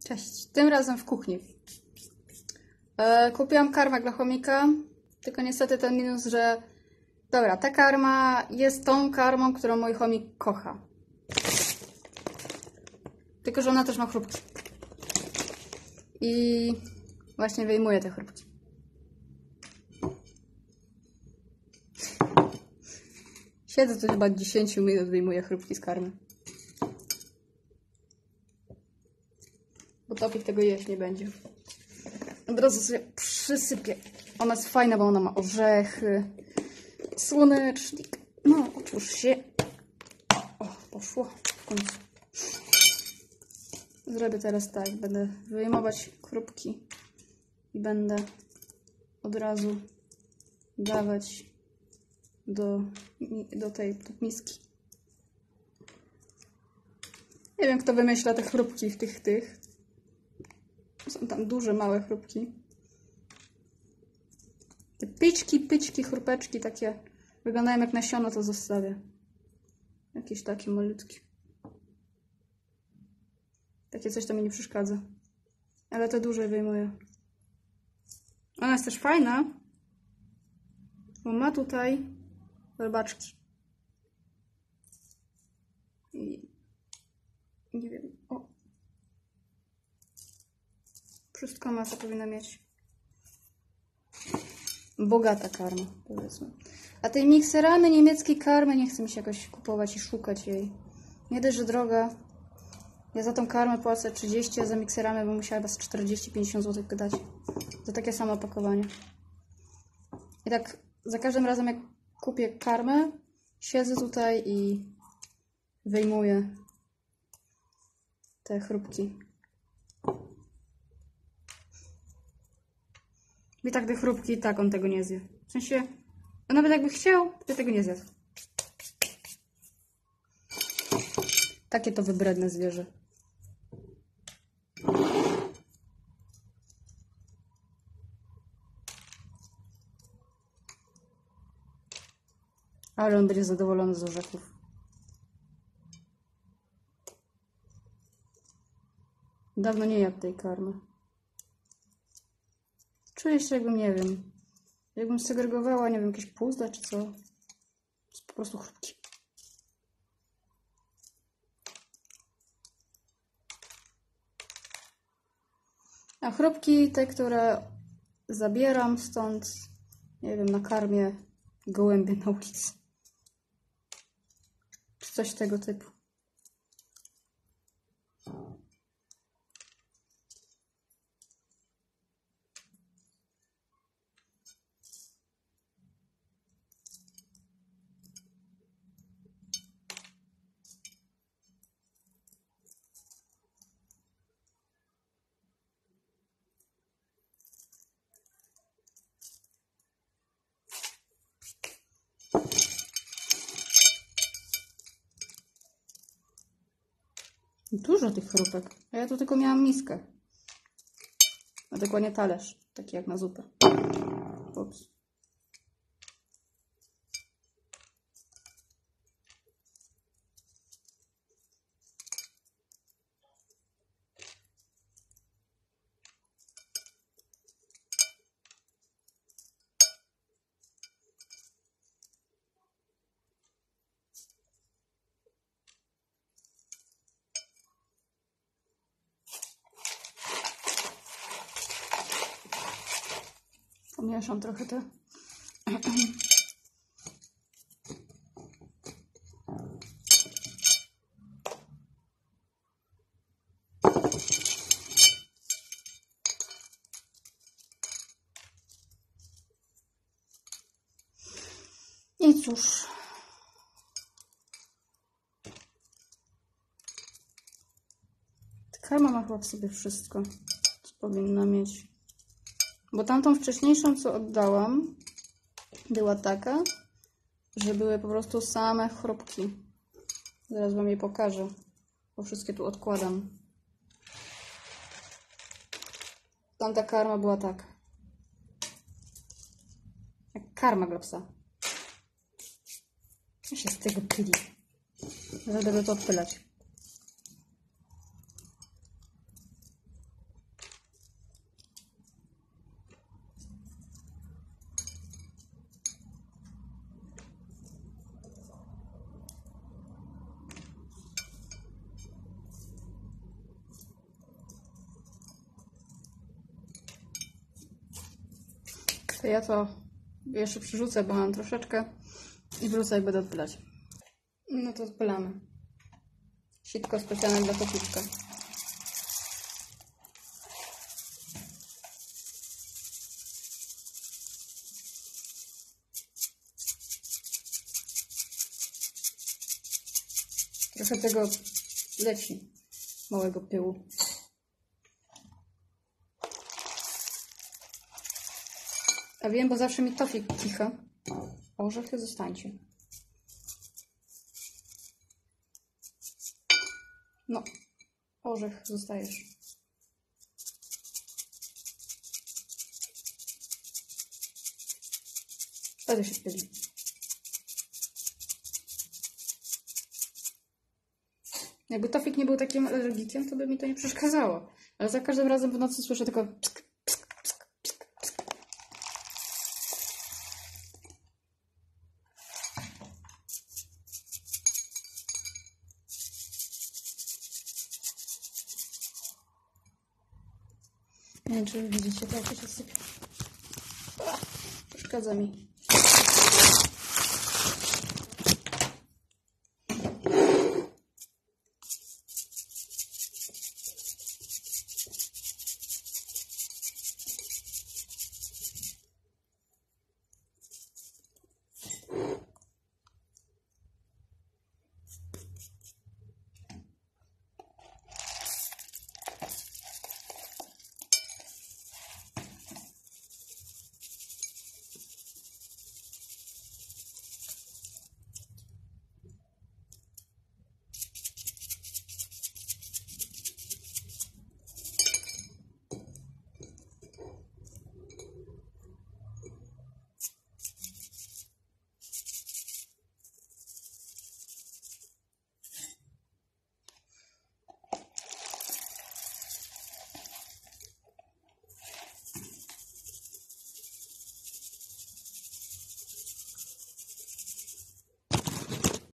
Cześć, tym razem w kuchni. Kupiłam karmę dla chomika, tylko niestety ten minus, że... Dobra, ta karma jest tą karmą, którą mój chomik kocha. Tylko że ona też ma chrupki. I właśnie wyjmuję te chrupki. Siedzę tu chyba 10 minut, wyjmuję chrupki z karmy. Bo Topik tego jeść nie będzie. Od razu sobie przysypię. Ona jest fajna, bo ona ma orzechy, słonecznik. No, otwórz się. O, poszło w końcu. Zrobię teraz tak. Będę wyjmować chrupki i będę od razu dawać do tej miski. Nie wiem, kto wymyśla te chrupki w tych. Są tam duże, małe chrupki. Te pyczki, chrupeczki takie wyglądają jak nasiona, to zostawię. Jakieś takie malutkie. Takie coś to mi nie przeszkadza. Ale te duże wyjmuję. Ona jest też fajna, bo ma tutaj robaczki. I nie wiem. O. Wszystko masa powinna mieć. Bogata karma, powiedzmy. A tej mikseramy niemieckiej karmy nie chce mi się jakoś kupować i szukać jej. Nie dość, że droga. Ja za tą karmę płacę 30, a za mikseramy bym musiała was 40-50 zł dać. Za takie samo opakowanie. I tak za każdym razem jak kupię karmę, siedzę tutaj i wyjmuję te chrupki. I tak te chrupki, tak on tego nie zje. W sensie, on nawet jakby chciał, to tego nie zjadł. Takie to wybredne zwierzę. Ale on będzie zadowolony z orzechów. Dawno nie jadł tej karmy. Czuję się jakbym, nie wiem, jakbym segregowała, nie wiem, jakieś puzda czy co. To jest po prostu chrupki. A chrupki, te, które zabieram stąd, nie wiem, nakarmię gołębie na ulicy. Czy coś tego typu. Dużo tych chrupek. A ja tu tylko miałam miskę. A dokładnie talerz. Taki jak na zupę. Ups. Pomieszam trochę te. I cóż. Karma ma chyba w sobie wszystko, co powinna mieć. Bo tamtą wcześniejszą, co oddałam, była taka, że były po prostu same chrupki. Zaraz wam je pokażę, bo wszystkie tu odkładam. Tamta karma była tak. Jak karma dla psa. Ja się z tego pyli. Zaraz będę to odpylać. To ja to jeszcze przerzucę, bo mam troszeczkę i wrócę, jak będę odpylać. No to odpylamy. Sitko specjalne dla koticzka. Trochę tego leci, małego pyłu. A wiem, bo zawsze mi Tofik kicha. Orzechy zostańcie. No, orzech zostajesz. Ale się pyli. Jakby Tofik nie był takim alergikiem, to by mi to nie przeszkadzało. Ale za każdym razem w nocy słyszę tylko psk, psk, psk, psk, psk. Nie wiem, czy widzicie, to jak się sypie. Przeszkadza mi.